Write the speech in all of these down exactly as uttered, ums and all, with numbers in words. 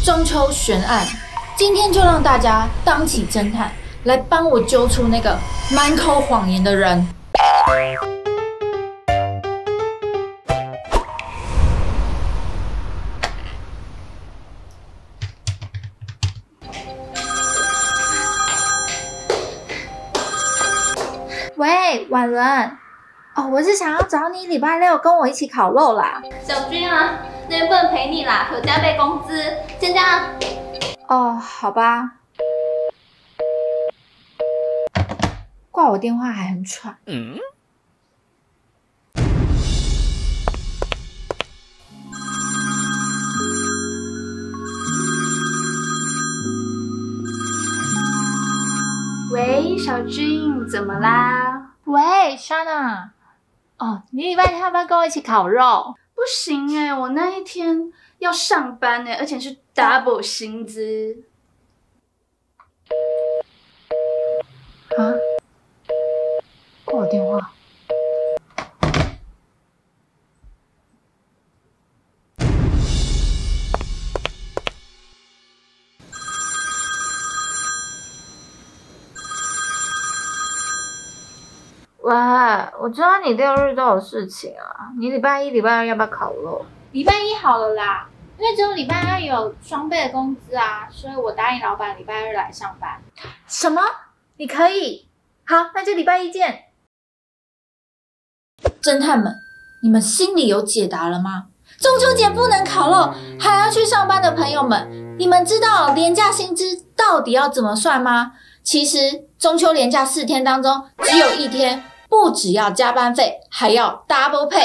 中秋悬案，今天就让大家当起侦探，来帮我揪出那个满口谎言的人。 喂，婉伦，哦，我是想要找你礼拜六跟我一起烤肉啦。 小军啊，那边不能陪你啦，有加倍工资，先这样。 哦，好吧。挂我电话还很喘。嗯。 喂，小军，怎么啦？ 喂，Shana，哦，你礼拜天要不要跟我一起烤肉？ 不行哎，我那一天要上班哎，而且是 double 薪资。 啊？挂我电话。喂，我知道你六日都有事情啊，你礼拜一、礼拜二要不要烤肉？ 礼拜一好了啦，因为只有礼拜二有双倍的工资啊，所以我答应老板礼拜二来上班。 什么？你可以？好，那就礼拜一见。 侦探们，你们心里有解答了吗？中秋节不能烤肉，还要去上班的朋友们，你们知道连假薪资到底要怎么算吗？其实中秋连假四天当中，只有一天不只要加班费，还要 double pay。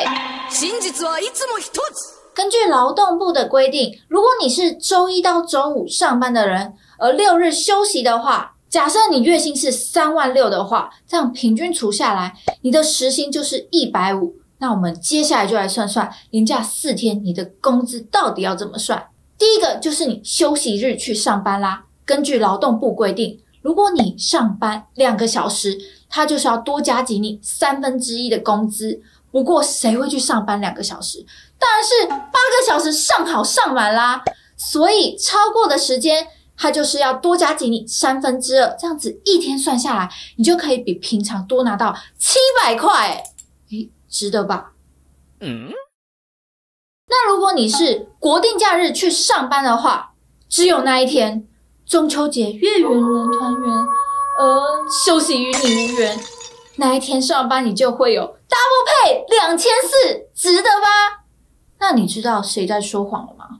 根据劳动部的规定，如果你是周一到周五上班的人，而六日休息的话，假设你月薪是三万六的话，这样平均除下来，你的时薪就是一百五。那我们接下来就来算算连假四天你的工资到底要怎么算。第一个就是你休息日去上班啦。根据劳动部规定，如果你上班两个小时，他就是要多加给你三分之一的工资。不过谁会去上班两个小时？当然是八个小时上好上满啦。所以超过的时间，他就是要多加给你三分之二。这样子一天算下来，你就可以比平常多拿到七百块。诶，值得吧？嗯。那如果你是国定假日去上班的话，只有那一天，中秋节月圆人团圆，呃，休息与你无缘。那一天上班你就会有 double pay 两千四，值得吧？那你知道谁在说谎了吗？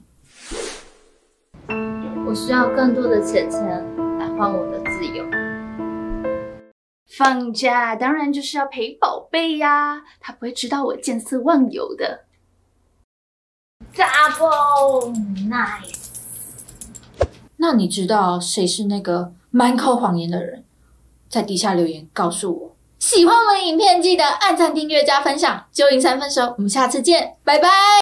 我需要更多的钱钱来换我的自由。 放假当然就是要陪宝贝呀，他不会知道我见色忘友的。 Double nice。 那你知道谁是那个满口谎言的人？在底下留言告诉我。喜欢我们的影片，记得按赞、订阅、加分享。九零三分熟，我们下次见，拜拜。